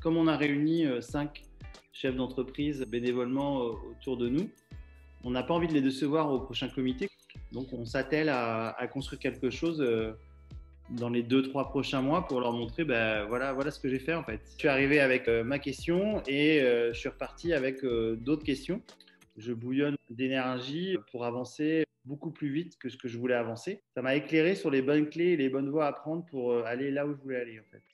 Comme on a réuni 5 chefs d'entreprise bénévolement autour de nous, on n'a pas envie de les décevoir au prochain comité. Donc, on s'attelle à construire quelque chose dans les 2-3 prochains mois pour leur montrer, voilà ce que j'ai fait en fait. Je suis arrivé avec ma question et je suis reparti avec d'autres questions. Je bouillonne d'énergie pour avancer beaucoup plus vite que ce que je voulais avancer. Ça m'a éclairé sur les bonnes clés et les bonnes voies à prendre pour aller là où je voulais aller en fait.